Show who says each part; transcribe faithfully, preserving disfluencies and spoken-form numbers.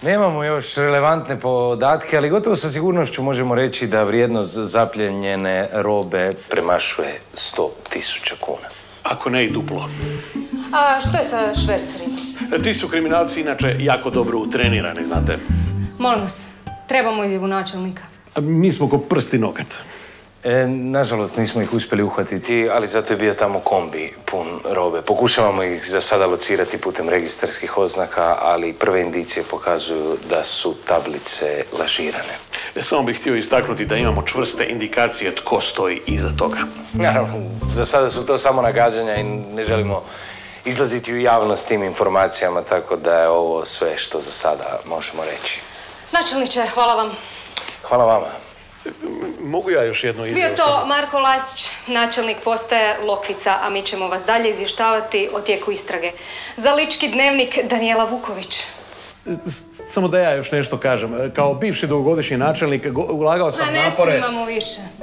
Speaker 1: Nemamo još relevantne podatke, ali gotovo sa sigurnošću možemo reći da vrijednost zapljenjene robe premašuje sto tisuća kuna.
Speaker 2: Ako ne i duplo.
Speaker 3: A što je sa švercerima?
Speaker 2: Ti su kriminalci inače jako dobro utrenirani, znate.
Speaker 3: Molim vas, trebamo izjavu načelnika.
Speaker 2: Mi smo ko prsti nokat.
Speaker 1: E, nažalost, nismo ih uspjeli uhvatiti, ali zato je bio tamo kombi pun robe. Pokušavamo ih za sada locirati putem registarskih oznaka, ali prve indicije pokazuju da su tablice lažirane.
Speaker 2: Ja samo bih htio istaknuti da imamo čvrste indikacije tko stoji iza toga.
Speaker 1: Naravno, za sada su to samo nagađanja i ne želimo izlaziti u javnost s tim informacijama, tako da je ovo sve što za sada možemo reći.
Speaker 3: Načelniče, hvala vam.
Speaker 1: Hvala vama.
Speaker 2: Mogu ja još jedno izjavu?
Speaker 3: Bio to Marko Lasić, načelnik postaje Lokvica, a mi ćemo vas dalje izvještavati o tijeku istrage. Za Lički dnevnik Danijela Vuković.
Speaker 2: Samo da ja još nešto kažem. Kao bivši dugogodišnji načelnik ulagao sam napore...
Speaker 3: Ne snimamo više.